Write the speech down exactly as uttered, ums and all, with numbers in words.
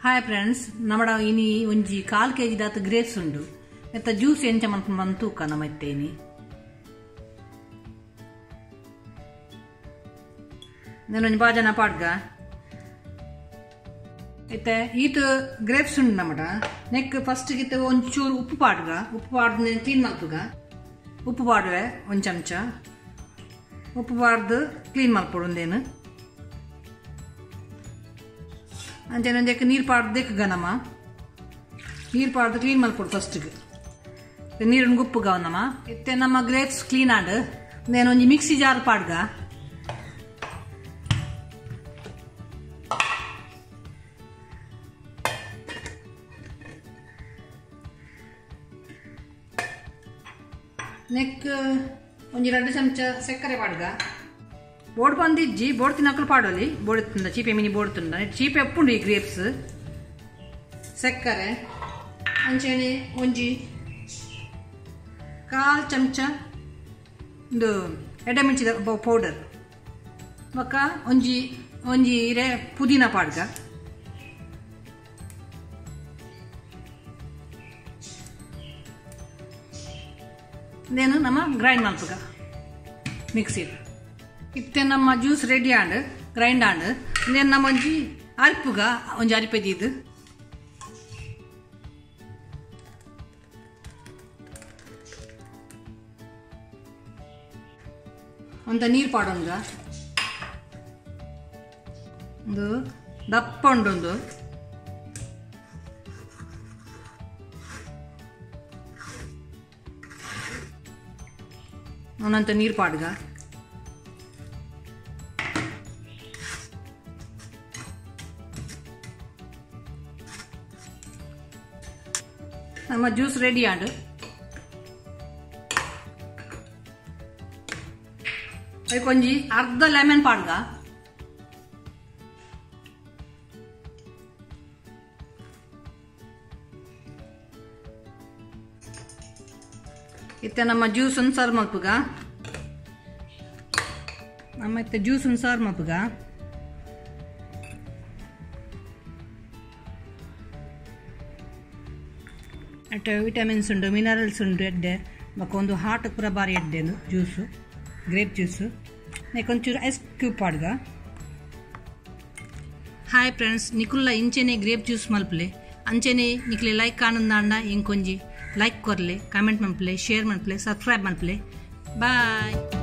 Hi friends, ನಮ್ಮಡ ಇನಿ ಒಂಜಿ ಕಾಲ್ KG ದಾತ ಗ್ರೇಪ್ಸ್ ಉಂಡು. ಎತ್ತ ಜ್ಯೂಸ್ ಎಂಚ ಮನ್ಪುಂಡು ಬಂದು ತೂಕ ನಮ್ಮ ಎತ್ತೇನಿ. నేనొంజి బాజన పాడ్గా అయితే ఈత గ్రేప్స్ ఉండు నమ్మట నెక్ ఫస్ట్ గితే ಒಂಚೂರು ಉಪ್ಪು ಪಾಡ್ಗ ಉಪ್ಪು ಪಾಡ್ದು నేను ಕ್ಲೀನ್ ಮಲ್ಪುಗ ಉಪ್ಪು ಪಾಡುವೆ ಒಂದು ಚಮಚ ಉಪ್ಪು ಪಾಡ್ದು ಕ್ಲೀನ್ ಮಲ್ಪೊಡುಂದೇನು ಅಂಚೆನೆ ಒಂದೆಕ್ ನೀರು ಪಾಡ್ದು ದೆಕ್ಕಗ ನಮ್ಮ ನೀರು ಪಾಡ್ದು ಕ್ಲೀನ್ ಮಲ್ಪೊಡು ಫಸ್ಟ್ಗೆ ನೀರಿನ ಉಪ್ಪುಗ ನಮ್ಮ ಇತ್ತೆ ನಮ್ಮ ಗ್ರೇಪ್ಸ್ ಕ್ಲೀನ್ ಆಡು నేను ಒಂಜಿ ಮಿಕ್ಸಿ ಜಾರ್ ಪಾಡ್ಗ ನೆಕ್ ಒಂಜಿ ಎರಡು ಚಮಚ ಸಕ್ಕರೆ ಪಾಡ್ಗ ಬೋರ್ಡ್ ಬಂದಿಜ್ಜಿ ಬೋರ್ಡ್ ತಿನ್ನಕಲು ಪಾಡೋಲಿ ಬೋರ್ಡ್ ತುಂಡ ಚೀಪೆ ಮಿನಿ ಬೋರ್ಡ್ ತುಂಡ ಚೀಪೆ ಉಪ್ಪುಂಡು ಈ ಗ್ರೇಪ್ಸ್ ಸಕ್ಕರೆ ಅಂಚೆನೆ ಒಂಜಿ ಕಾಲ್ ಚಮಚ ಒಂದು ಎಡಮೆಣಸಿದ ಪೌಡರ್ ಬೊಕ್ಕ ಒಂಜಿ ಒಂಜಿ ಇರೆ ಪುದೀನ ಪಾಡ್ಗ నేను ನಮ್ಮ ಗ್ರೈಂಡ್ ಮಲ್ಪುಗ ಮಿಕ್ಸಿ ಇತ್ತೆ ನಮ್ಮ juice ready and grind and నేను ನಮ್ಮ ಒಂಜಿ ಅರಿಪುಗ ಒಂಜಿ ಅರಿಪೆದಿದ್ದು ಒಂದ ನೀರು ಪಾಡೋಂಗ ಒಂದು ದಪ್ಪ ಉಂಡೊಂದು ಅವನಂತ ನೀರು ಪಾಡ್ಗ ನಮ್ಮ ಜ್ಯೂಸ್ ರೆಡಿ ಆಂಡ್ ಅದಕ್ಕೊಂಜಿ ಅರ್ಧ ಲೆಮನ್ ಪಾಡ್ಗ ಇತ್ತೆ ನಮ್ಮ ಜ್ಯೂಸ್ ಒಂದು ಸರ್ವ್ ಮಲ್ಪುಗ ನಮ್ಮ ಇತ್ತೆ ಜ್ಯೂಸ್ ಒಂದು ಸರ್ವ್ ಮಲ್ಪುಗ ಅಟ್ ವಿಟಮಿನ್ಸ್ ಉಂಡು ಮಿನರಲ್ಸ್ ಉಂಡು ಎಡ್ಡೆ ಬಕ್ಕ ಒಂದು ಹಾರ್ಟ್ ಪೂರ ಬಾರಿ ಎಡ್ಡೆನು ಜ್ಯೂಸು ಗ್ರೇಪ್ ಜ್ಯೂಸು ನೆಕ್ಕೊಂಚೂರು ಐಸ್ ಕ್ಯೂಬ್ ಪಾಡ್ಗ. ಹಾಯ್ ಫ್ರೆಂಡ್ಸ್, ನಿಕುಲ್ಲ ಇಂಚೆನೆ ಗ್ರೇಪ್ ಜ್ಯೂಸ್ ಮಲ್ಪಲೆ ಅಂಚೆನೆ ನಿಕ್ಲೆ ಲೈಕ್ ಕಾಣಂದಾಂಡ ಇಂಕೊಂಜಿ ಲೈಕ್ ಕೊರ್ಲೆ, ಕಾಮೆಂಟ್ ಮಲ್ಪಲೆ, ಶೇರ್ ಮಲ್ಪಲೆ, ಸಬ್ಸ್ಕ್ರೈಬ್ ಮಲ್ಪಲೆ. ಬಾಯ್.